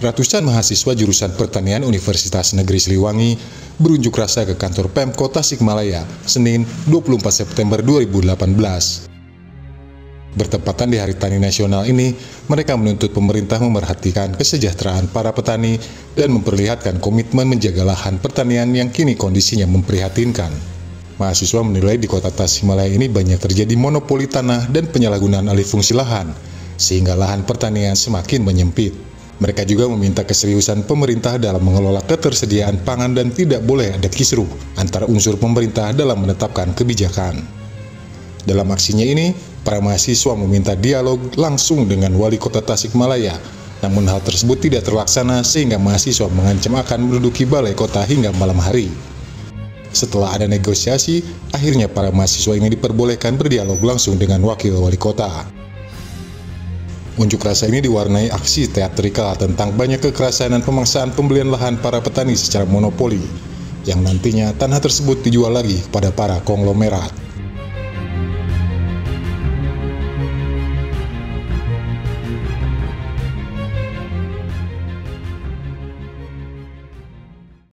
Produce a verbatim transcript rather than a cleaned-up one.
Ratusan mahasiswa jurusan pertanian Universitas Negeri Siliwangi berunjuk rasa ke kantor Pemkot Tasikmalaya, Senin dua puluh empat September dua ribu delapan belas. Bertepatan di Hari Tani Nasional ini, mereka menuntut pemerintah memerhatikan kesejahteraan para petani dan memperlihatkan komitmen menjaga lahan pertanian yang kini kondisinya memprihatinkan. Mahasiswa menilai di kota Tasikmalaya ini banyak terjadi monopoli tanah dan penyalahgunaan alih fungsi lahan, sehingga lahan pertanian semakin menyempit. Mereka juga meminta keseriusan pemerintah dalam mengelola ketersediaan pangan dan tidak boleh ada kisruh antara unsur pemerintah dalam menetapkan kebijakan. Dalam aksinya ini, para mahasiswa meminta dialog langsung dengan Wali Kota Tasikmalaya, namun hal tersebut tidak terlaksana sehingga mahasiswa mengancam akan menduduki balai kota hingga malam hari. Setelah ada negosiasi, akhirnya para mahasiswa ini diperbolehkan berdialog langsung dengan Wakil Wali Kota. Unjuk rasa ini diwarnai aksi teatrikal tentang banyak kekerasan dan pemaksaan pembelian lahan para petani secara monopoli, yang nantinya tanah tersebut dijual lagi kepada para konglomerat.